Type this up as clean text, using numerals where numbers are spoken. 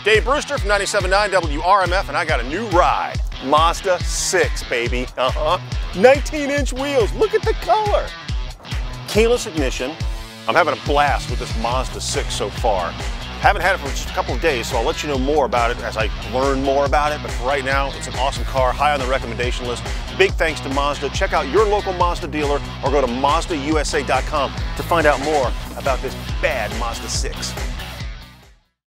Dave Brewster from 97.9 WRMF, and I got a new ride. Mazda 6, baby. 19-inch wheels. Look at the color. Keyless ignition. I'm having a blast with this Mazda 6 so far. Haven't had it for just a couple of days, so I'll let you know more about it as I learn more about it. But for right now, it's an awesome car, high on the recommendation list. Big thanks to Mazda. Check out your local Mazda dealer or go to MazdaUSA.com to find out more about this bad Mazda 6.